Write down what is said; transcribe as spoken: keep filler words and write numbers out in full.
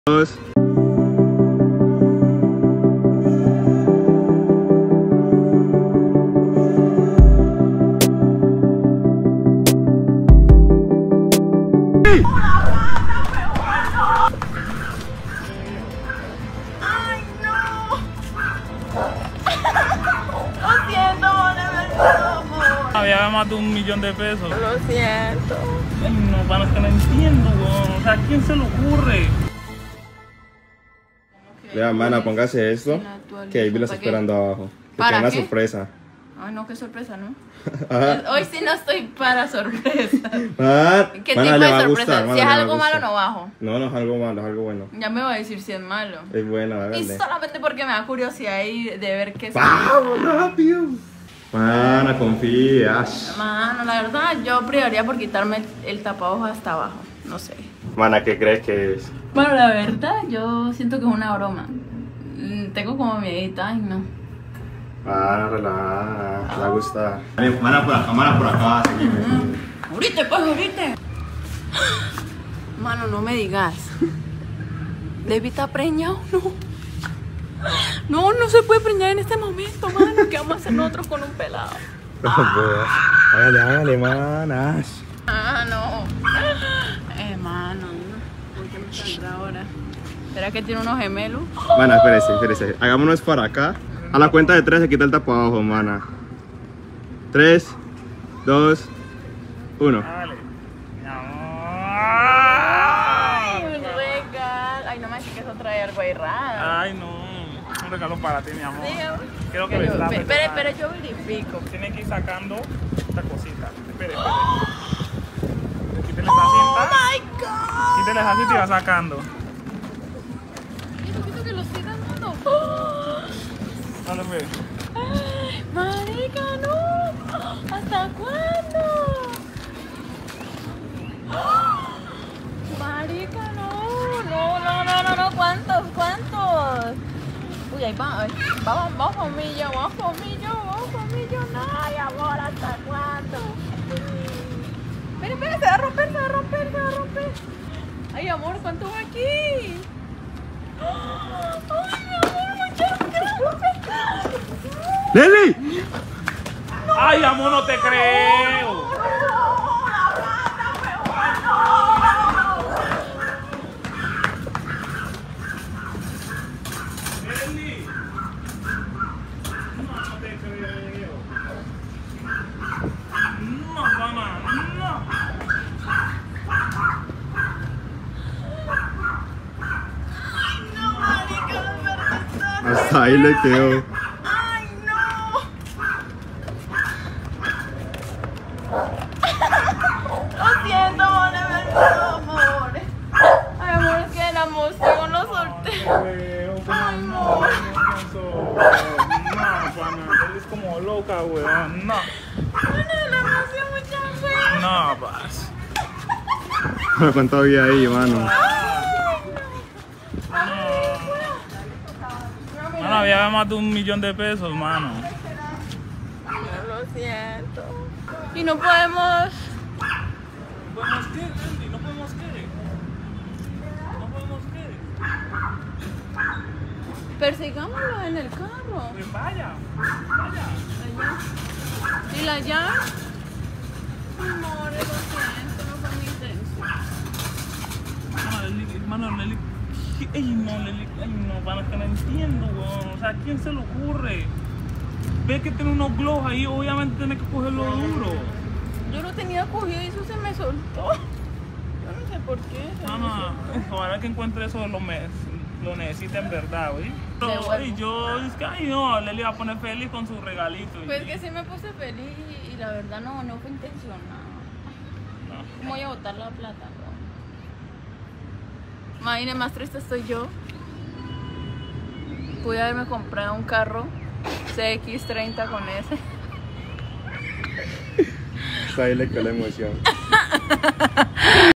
Dos. ¡Ay, no! Lo siento, amor, de verdad, amor. Había más de un millón de pesos. Lo siento. Ay, no, pana, es que no entiendo, weón. O sea, ¿a quién se le ocurre? Vea, mana, póngase esto. Que Ivy la está esperando abajo. Que ¿Para tiene una qué? sorpresa. Ay, no, qué sorpresa, ¿no? Ajá. Hoy sí no estoy para sorpresa. Ah, ¿Qué mana, tipo le de va a sorpresa? gustar, mana, Si es le va a algo malo, gustar. no bajo. No, no es algo malo, es algo bueno. Ya me va a decir si es malo. Es buena, Y hágale. solamente porque me da curiosidad y de ver qué es. ¡Vamos, rápido! Mana, confías. Mano, la verdad, yo privaría por quitarme el tapabojos hasta abajo. No sé. Mana, ¿qué crees que es? Bueno, la verdad, yo siento que es una broma. Mm, Tengo como miedita, ay no. Mana, relaja, te va a gustar. Mana, por acá, mana, por acá, seguime. Ahorita, pues, ahorita. Mano, no me digas. ¿Debbie está preñado? No. No, no se puede preñar en este momento, mano. ¿Qué vamos a hacer nosotros con un pelado? Hágale, hágale, manas. Ah, no. Eh, mano. ¿Por qué me saldrá ahora? ¿Será que tiene unos gemelos? Mana, espérese, espérese. Hagámonos para acá. A la cuenta de tres se quita el tapabajo, mana. Tres, dos, uno. Dale. Mi Ay, amor. un regalo. Ay, no me digas que eso trae algo ahí raro. Ay, no. Un regalo para ti, mi amor. Sí, Quiero que que me yo- destape, Espera, hermano. espera, yo verifico. Tiene que ir sacando esta cosita. Espere, espere. Quítele esa cinta. Oh my god. Quítele esa cinta y va sacando. Quito, quito que lo estoy dando. Dale, pues. Ay, marica, no. ¿Hasta cuándo? Marica, no. No, no, no, no, no. ¿Cuántos? ¿Cuántos? Uy, ahí va. Ay, Vamos, vamos conmigo, vamos conmigo, vamos conmigo. No, ay, amor, ¿hasta cuándo? Espera, espera, se va a romper, se va a romper, se va a romper. Ay, amor, ¿cuánto va aquí? Ay, mi amor, muchas gracias. ¡Leli! Ay, amor, no te creo. Nelly. No, no te creo. No, mamá, no. No, marica, de verdad. Hasta ahí le quedó. Ay, no. Lo siento, amor, de verdad, amor. Ay, amor, es que la música no solté. Creo, Ay, no, no. no, no, pana, eres como loca, weón. No, Bueno, la emoción, muchas gracias. no, pas. ¿Cuánto había ahí, mano? Mano, había más de un millón de pesos, mano. Lo siento. Y no podemos. ¿No podemos qué, Randy? ¿No podemos qué? ¿No podemos qué? Persigámoslo en el carro. Pues vaya, vaya. Allá. ¿Y la llave? Amor, lo siento, no fue mi intención. Mano, Leli, mano, Leli. ¿qué? Ey, no, Leli. Ay, no, pana, es que no entiendo, weón. O sea, ¿a quién se le ocurre? Ve que tiene unos globos ahí, obviamente tiene que cogerlo duro. Yo lo tenía cogido y eso se me soltó. Yo no sé por qué. se me Mamá, soltó. ojalá que encuentre eso, lo, me, lo necesita en verdad, ¿oí? Devuelvo. Y yo, es que, ay, no, Leli va a poner feliz con su regalito. y- Pues que sí me puse feliz y, y la verdad no, no fue intencionado. No. ¿Cómo voy a botar la plata? No. Imagínate, más triste estoy yo. Pude haberme comprado un carro C X treinta con ese. Hasta ahí le quedó la emoción.